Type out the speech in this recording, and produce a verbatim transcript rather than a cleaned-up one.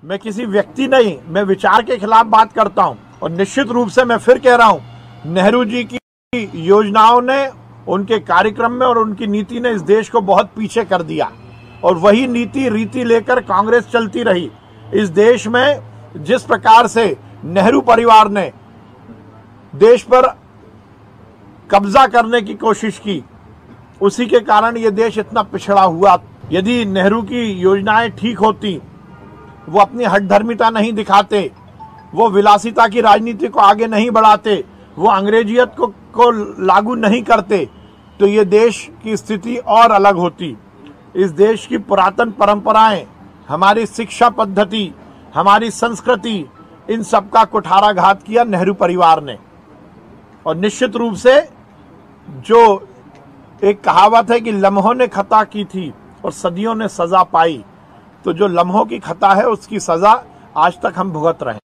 मैं किसी व्यक्ति नहीं, मैं विचार के खिलाफ बात करता हूं। और निश्चित रूप से मैं फिर कह रहा हूं, नेहरू जी की योजनाओं ने, उनके कार्यक्रम में और उनकी नीति ने इस देश को बहुत पीछे कर दिया। और वही नीति रीति लेकर कांग्रेस चलती रही। इस देश में जिस प्रकार से नेहरू परिवार ने देश पर कब्जा करने की कोशिश की, उसी के कारण ये देश इतना पिछड़ा हुआ। यदि नेहरू की योजनाएं ठीक होती, वो अपनी हठधर्मिता नहीं दिखाते, वो विलासिता की राजनीति को आगे नहीं बढ़ाते, वो अंग्रेजियत को, को लागू नहीं करते, तो ये देश की स्थिति और अलग होती। इस देश की पुरातन परंपराएं, हमारी शिक्षा पद्धति, हमारी संस्कृति, इन सब का कुठाराघात किया नेहरू परिवार ने। और निश्चित रूप से जो एक कहावत है कि लम्हों ने खता की थी और सदियों ने सजा पाई, तो जो लम्हों की खता है उसकी सजा आज तक हम भुगत रहे हैं।